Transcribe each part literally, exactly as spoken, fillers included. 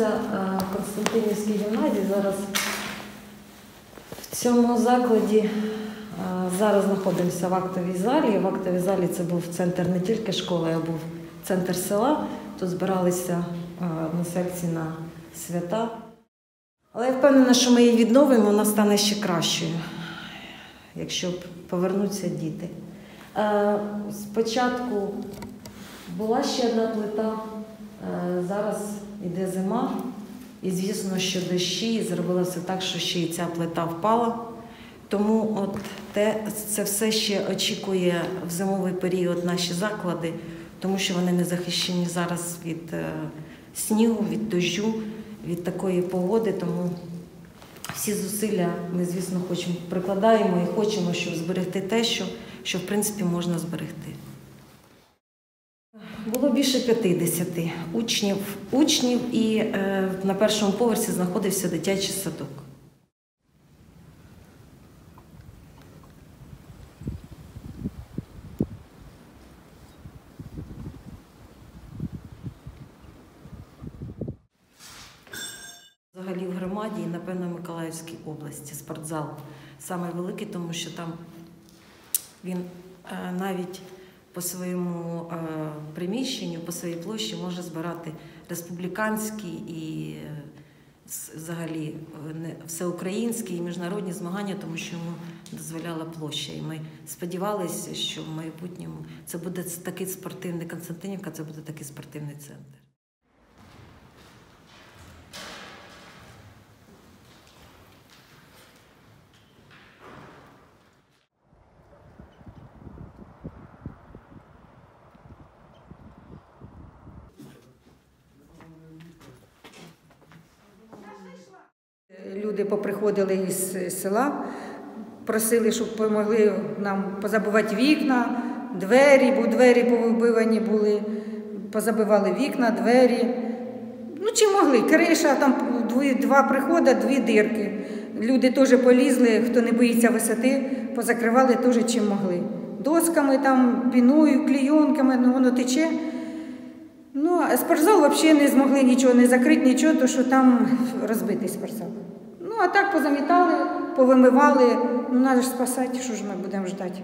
знаходимося в Константинівській гімназії. Зараз в цьому закладі зараз знаходимося в актовій залі. В актовій залі це був центр не тільки школи, а був центр села. Тут збиралися односельці на свята. Але я впевнена, що ми її відновимо, вона стане ще кращою, якщо повернуться діти. Спочатку була ще одна плита, зараз йде зима, і звісно, що дощі зробили все так, що ще й ця плита впала. Тому от те, це все ще очікує в зимовий період наші заклади, тому що вони не захищені зараз від снігу, від дощу, від такої погоди. Тому всі зусилля ми, звісно, хочемо, прикладаємо і хочемо, щоб зберегти те, що, що в принципі, можна зберегти. Було більше п'ятдесят учнів, учнів і е, на першому поверсі знаходився дитячий садок. Взагалі в громаді і, напевно, в Миколаївській області спортзал саме великий, тому що там він е, навіть по своєму е, приміщенню, по своїй площі може збирати республіканські і е, взагалі е, всеукраїнські і міжнародні змагання, тому що йому дозволяла площа. І ми сподівалися, що в майбутньому це буде такий спортивний, Константинівка, це буде такий спортивний центр. Люди поприходили із села, просили, щоб допомогли нам позабивати вікна, двері, бо двері повибивані були, позабивали вікна, двері. Ну, чи могли, криша, там два приходи, дві дирки. Люди теж полізли, хто не боїться висоти, позакривали теж чим могли. Досками, там, піною, клійонками, ну, воно тече. Ну, а спортзал взагалі не змогли нічого не закрити, нічого, тому що там розбитий спортзал. Ну, а так позамітали, повимивали. Ну, треба ж спасати, що ж ми будемо ждати.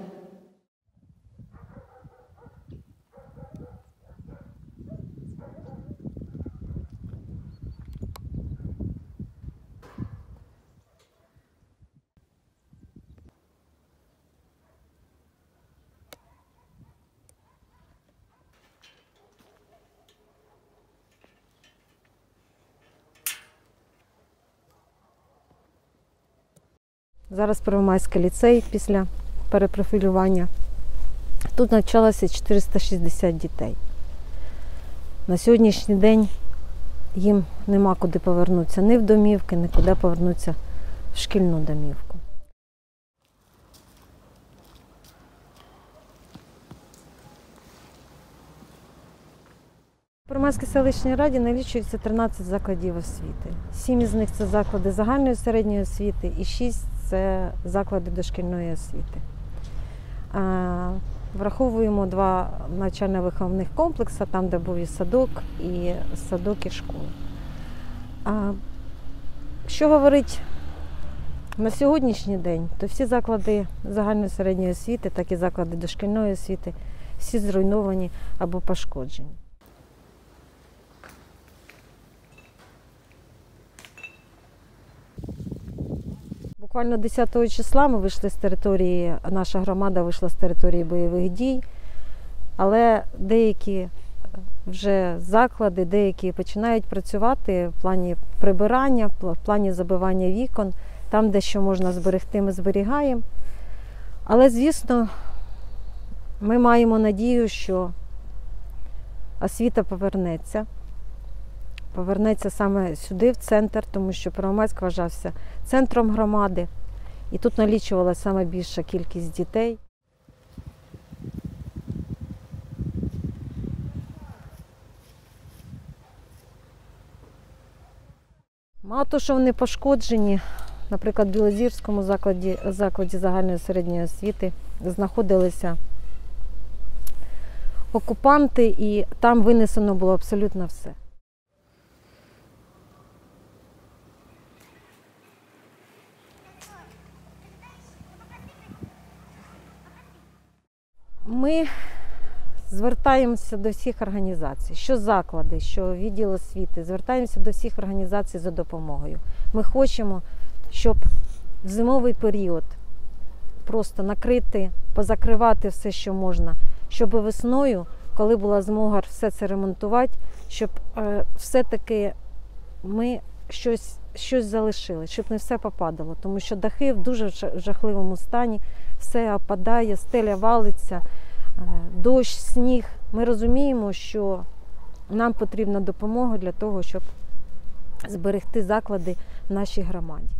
Зараз Первомайський ліцей після перепрофілювання. Тут навчалося чотириста шістдесят дітей. На сьогоднішній день їм нема куди повернутися ні в домівки, ні куди повернутися в шкільну домівку. В Первомайській селищній раді налічується тринадцять закладів освіти. Сім із них – це заклади загальної середньої освіти і шість – це заклади дошкільної освіти. Враховуємо два навчально-виховних комплекси, там, де був і садок, і садок, і школа. Що говорить на сьогоднішній день, то всі заклади загальної середньої освіти, так і заклади дошкільної освіти, всі зруйновані або пошкоджені. Буквально десятого числа ми вийшли з території, наша громада вийшла з території бойових дій, але деякі вже заклади, деякі починають працювати в плані прибирання, в плані забивання вікон, там, де що можна зберегти, ми зберігаємо. Але, звісно, ми маємо надію, що освіта повернеться. Повернеться саме сюди, в центр, тому що Первомайськ вважався центром громади. І тут налічувалася саме більша кількість дітей. Мало того, що вони пошкоджені, наприклад, в Білозірському закладі, закладі загальної середньої освіти знаходилися окупанти, і там винесено було абсолютно все. Ми звертаємося до всіх організацій, що заклади, що відділ освіти, звертаємося до всіх організацій за допомогою. Ми хочемо, щоб в зимовий період просто накрити, позакривати все, що можна, щоб весною, коли була змога все це ремонтувати, щоб е, все-таки ми щось, щось залишили, щоб не все попадало, тому що дахи в дуже жахливому стані, все опадає, стеля валиться, е, дощ, сніг. Ми розуміємо, що нам потрібна допомога для того, щоб зберегти заклади в нашій громаді.